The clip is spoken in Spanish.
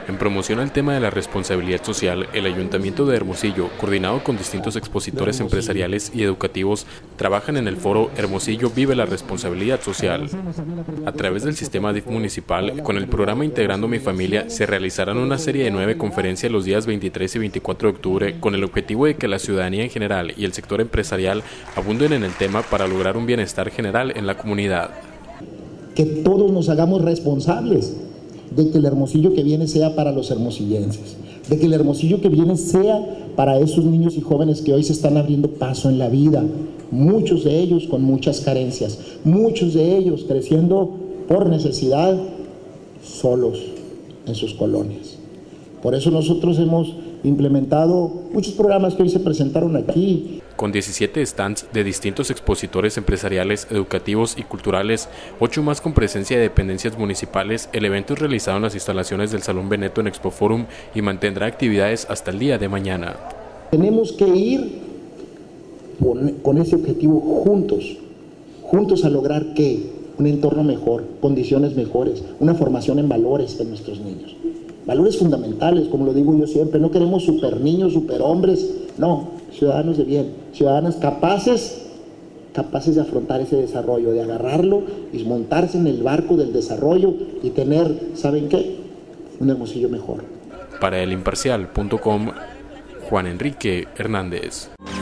En promoción al tema de la responsabilidad social, el Ayuntamiento de Hermosillo, coordinado con distintos expositores empresariales y educativos, trabajan en el foro Hermosillo Vive la Responsabilidad Social. A través del sistema DIF municipal, con el programa Integrando mi Familia, se realizarán una serie de 9 conferencias los días 23 y 24 de octubre, con el objetivo de que la ciudadanía en general y el sector empresarial abunden en el tema para lograr un bienestar general en la comunidad. Que todos nos hagamos responsables de que el Hermosillo que viene sea para los hermosillenses, de que el Hermosillo que viene sea para esos niños y jóvenes que hoy se están abriendo paso en la vida, muchos de ellos con muchas carencias, muchos de ellos creciendo por necesidad, solos en sus colonias. Por eso nosotros hemos implementado muchos programas que hoy se presentaron aquí. Con 17 stands de distintos expositores empresariales, educativos y culturales, 8 más con presencia de dependencias municipales, el evento es realizado en las instalaciones del Salón Beneto en Expoforum y mantendrá actividades hasta el día de mañana. Tenemos que ir con ese objetivo juntos a lograr ¿qué? Un entorno mejor, condiciones mejores, una formación en valores de nuestros niños. Valores fundamentales, como lo digo yo siempre, no queremos super niños, super hombres, no, ciudadanos de bien, ciudadanas capaces de afrontar ese desarrollo, de agarrarlo y montarse en el barco del desarrollo y tener, ¿saben qué? Un Hermosillo mejor. Para elimparcial.com, Juan Enrique Hernández.